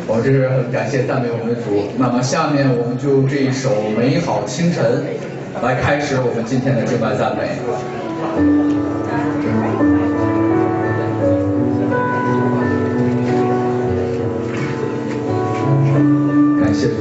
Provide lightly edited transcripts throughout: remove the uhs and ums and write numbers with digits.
我们这是很感谢赞美我们的主。那么下面我们就这一首《美好清晨》来开始我们今天的敬拜赞美。感谢主，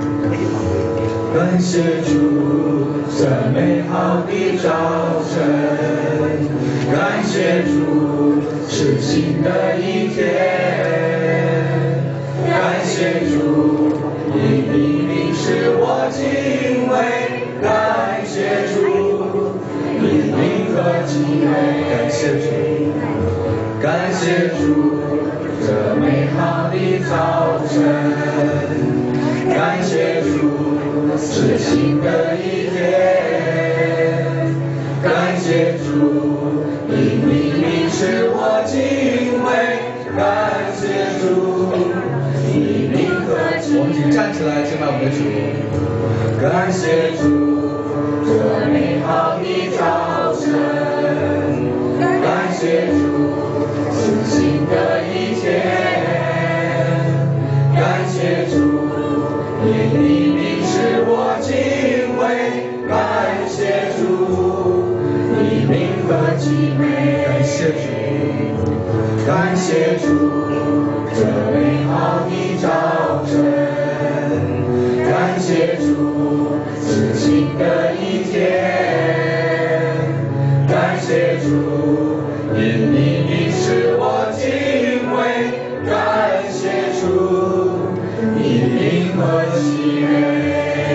感谢主这美好的早晨，感谢主是新的一天，感谢主你明明使我敬畏，感谢主你名和敬畏，感谢主，感谢主这美好的早晨。感谢主是新的一天，感谢主你明明使我敬畏，感谢主你名和敬畏。 我们请站起来敬拜我们的主。 感谢主这美好的早晨，感谢主是新的一天，感谢主你明明使我敬畏，感谢主你名和敬畏，感谢主，感谢主这美好的早晨，感谢主是新的一天，感谢主你明明使我敬畏，感谢主你名和敬畏。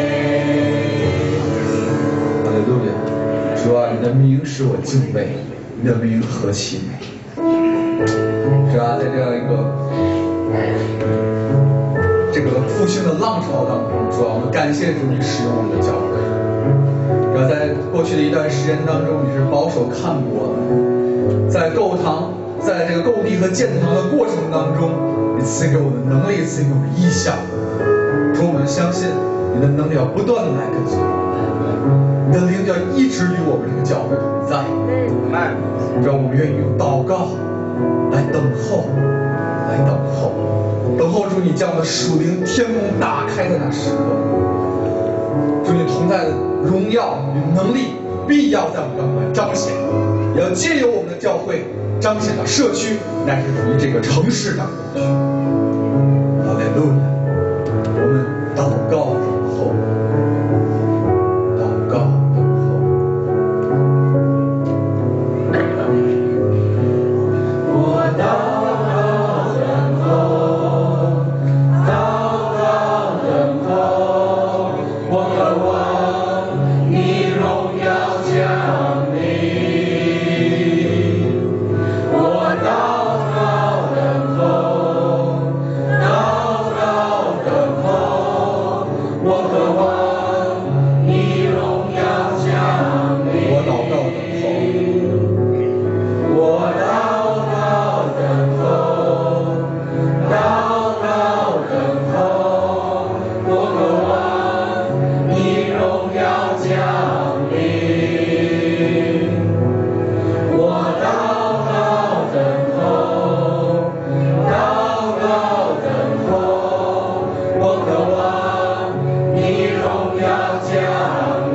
哈利路亚！主啊，你的名使我敬畏，你的名何其美！主啊，在这样一个复兴的浪潮当中，主啊，我们感谢主你使用我们的教会。主啊，在过去的一段时间当中，你是保守看顾我们，在购堂，在这个购地和建堂的过程当中，你赐给我们能力，赐给我们意向。主，我们相信你的能力要不断的来跟随我们，你的灵要一直与我们这个教会同在。让我们愿意用祷告来等候，等候主你将我们属灵天空打开的那时刻。主你同在的荣耀与能力必要在我们当中来彰显，也要借由我们的教会彰显到社区乃至于这个城市当中去。哈利路亚！我们祷告等候，祷告等候。 我祷告等候，祷告等候，我渴望你荣耀降临。我祷告等候，祷告等候，我渴望你荣耀降临。 我祷告等候。 我祷告等候，祷告等候，我渴望你荣耀降临。我祷告等候，祷告等候，我渴望你荣耀降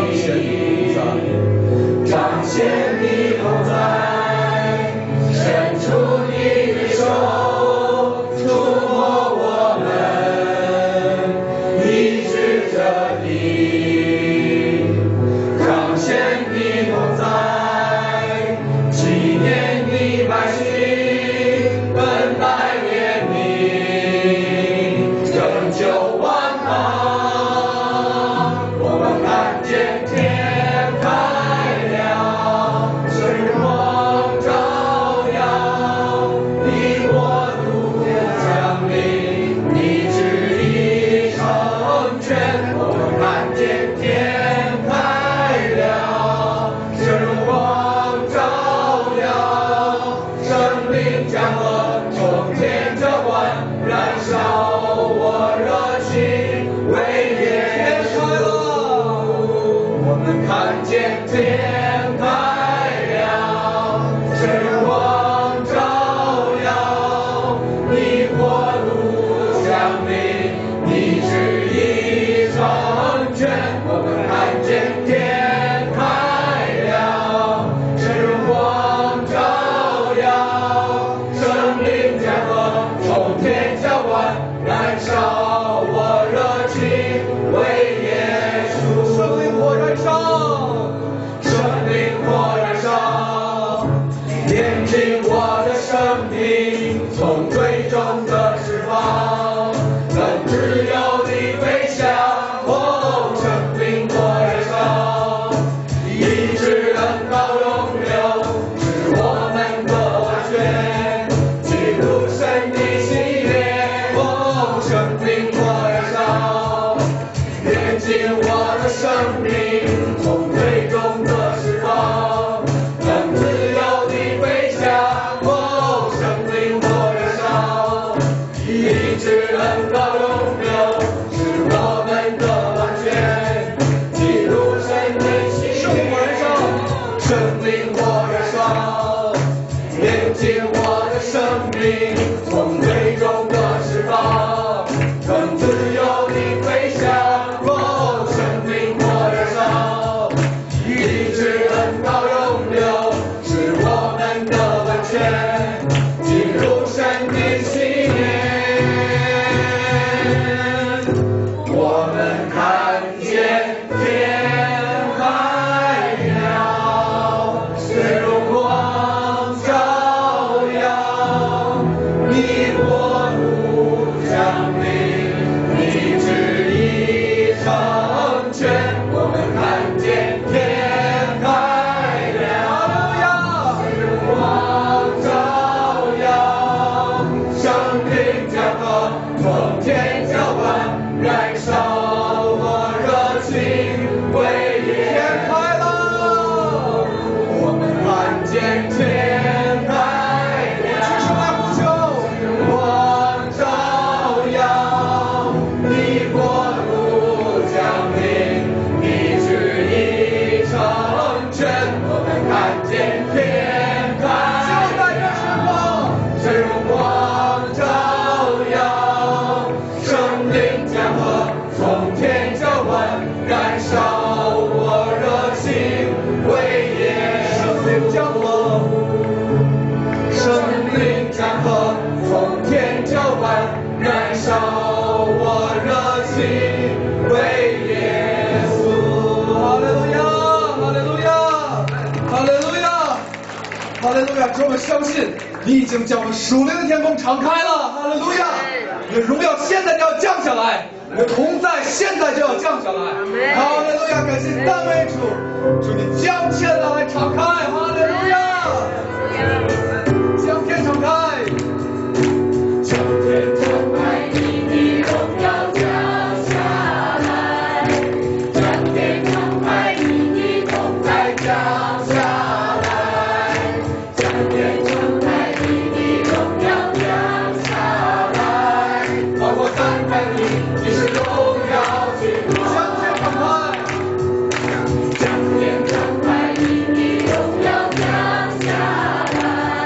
临。彰显你同在，伸出你的手，触摸我们，医治这地。彰显你同在，纪念你百姓，本来怜悯，拯救万邦。我们看见天开了，神光照耀，你国度降临，你旨意成全。我们看见天开了，神光照耀，生命降落，从天浇灌，燃烧我热情，为耶稣。我们看见天开了，神光照耀，你国度降燃烧我热情，为耶稣。 生灵火燃烧， 生灵火燃烧，炼净我的生命，从最终的释放，更自由地飞翔。哦，生灵火燃烧，一直恩膏永留，是我们的完全，记录神的喜悦。哦，生灵火燃烧，炼净我的生命，从最终的释放，更自由地飞翔。哦，生灵火燃烧，一直恩膏永留，是我们的完全，记录神的喜悦。生灵火燃烧，炼净我的生命，从最终的释放，更自由地飞翔。哦，生灵火燃烧，一直恩膏永留，是我们的完全，进入神的喜悦。我们看见天开了，水荣光照耀，你国度降临，你旨意成全。我们看见天开了，水荣光照耀，生灵江河从天浇灌，燃烧我热情，为耶开了。我们看见天开了，光照耀，你国度降临，你旨意成全。我们看见天开了，水荣光照耀，生灵江河从天浇灌，燃烧我热情，为耶生灵江河，生灵江河从天浇灌，燃烧我热情，为耶稣。 哈利路亚，哈利路亚，哈利路亚，哈利路亚！主，我们相信你已经将我们属灵的天空敞开了，哈利路亚！你的荣耀现在就要降下来，你的同在现在就要降下来，哈利路亚！感谢赞美主，主你将天来敞开，哈利路亚！将天敞开， 将天敞开，你的荣耀降下来，将天敞开，你的同在降下来，将天敞开，你的荣耀降下来，包括赞美你是荣耀君王。 将天敞开， 将天敞开，你的荣耀降下来。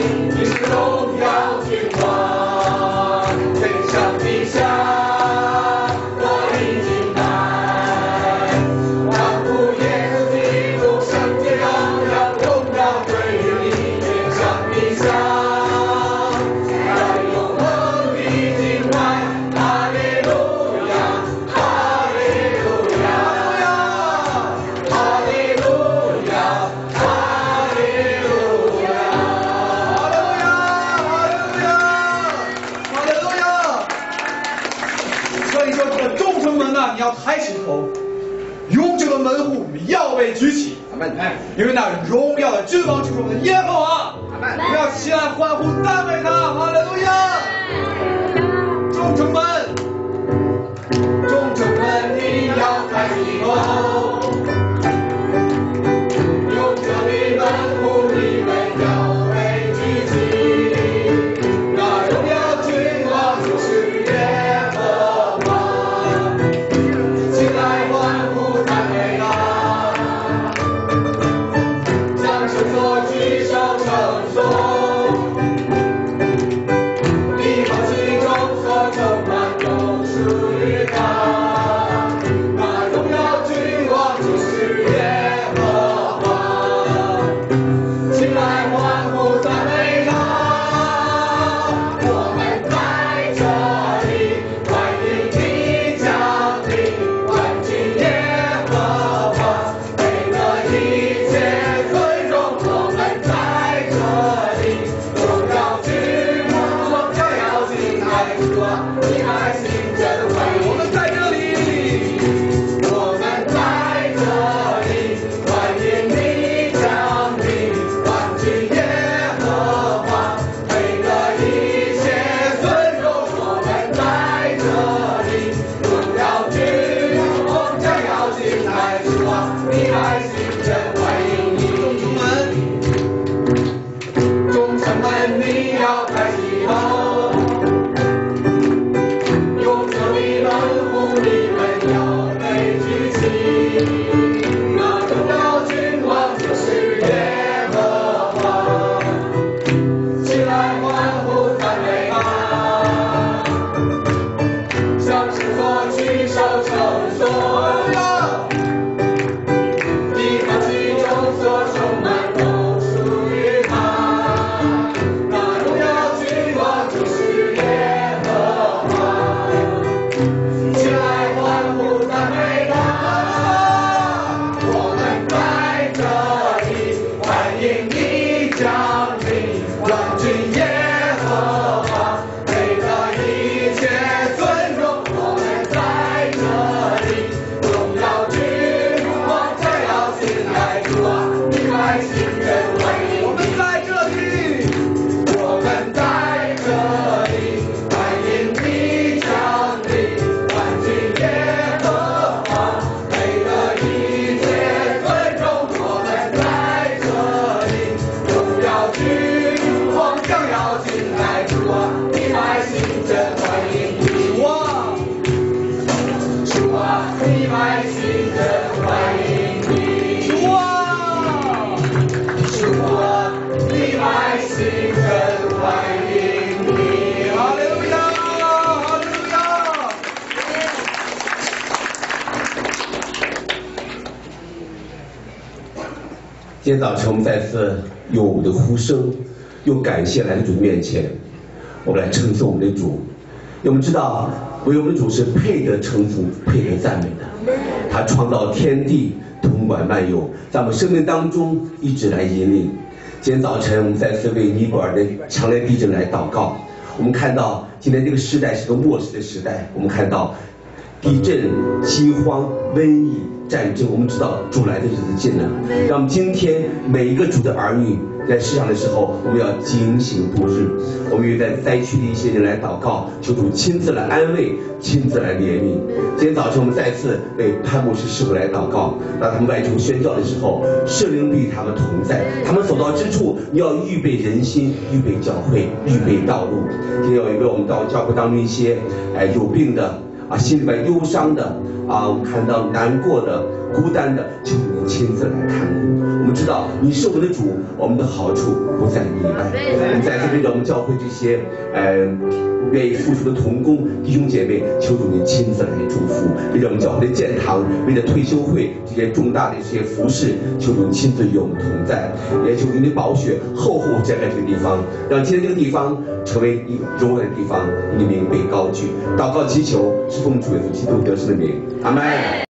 你是荣耀君王，天上地下我已经来，万物耶稣基督，圣洁荣耀荣耀归于你，天上地下，在永恒的境外，哈利路亚，哈利路亚，哈利路亚，哈利路亚。 所以说，这个众城门呐，你要抬起头，永久的门户你要被举起。阿门。因为那荣耀的君王就是我们的耶和华。阿门。不要起来欢呼赞美他，哈利路亚。众城门， 众城门你要抬起头，永久的门户你们要被举起，那荣耀君王就是耶和华，起来欢呼赞美他，将圣所举手称颂，地和其中所充满都属于他，那荣耀君王就是耶和华，起来欢呼赞美他，我们在这里欢迎你降临，万军耶和华，给了一切尊荣，我们在这里荣耀君王，荣耀君来主啊，你百姓真欢迎。 我们在这里。 我们在这里欢迎你降临，万军耶和华，给了一切尊荣。我们在这里荣耀君王，将要进来主啊，你百姓真欢迎你。众城门你要抬起头，永久的门户你们要被举起，那荣耀君王就是耶和华，起来欢呼赞美他，向圣所举手称颂，地和其中所充满都属于他，那荣耀君王就是耶和华，起来欢呼赞美他，我们在这里欢迎你降临，万军耶和华，给了一切尊荣，我们在这里荣耀君王，将要进来主啊，你百姓真欢迎我们在这里。 我们在这里欢迎你降临，万军耶和华，给了一切尊荣，我们在这里荣耀君王，将要进来主啊，你百姓真欢迎你。主啊，你百姓真欢迎你。主啊，你百姓真欢迎你。 哈利路亚，哈利路亚。 今天早晨我们再次用我们的呼声，用感谢来到主面前，我们来称颂我们的主。因为我们知道，唯有我们的主是配得称颂、配得赞美的。他创造天地，统管万有，在我们生命当中一直来引领。今天早晨我们再次为尼泊尔的强烈地震来祷告。我们看到今天这个时代是个末世的时代，我们看到地震、饥荒、瘟疫、战争，我们知道主来的日子近了。让我们今天每一个主的儿女在世上的时候，我们要警醒度日。我们与在灾区的一些人来祷告，求主亲自来安慰，亲自来怜悯。今天早晨我们再次为潘牧师师傅来祷告，让他们外出宣教的时候，圣灵必与他们同在。他们走到之处，你要预备人心，预备教会，预备道路。今天要为我们到教会当中一些有病的心里边忧伤的我们看到难过的、孤单的，求你亲自来看顾。我们知道你是我们的主，我们的好处不在你以外。我们在这边让我们教会这些愿意付出的同工弟兄姐妹，求主你亲自来祝福，为了我们教会的建堂，为了退休会这些重大的这些服饰，求主你亲自与我们同在，也求主你的宝血厚厚遮盖这个地方，让今天这个地方成为一柔软的地方，你的名被高举。祷告祈求是奉主耶稣基督得胜的名，阿们。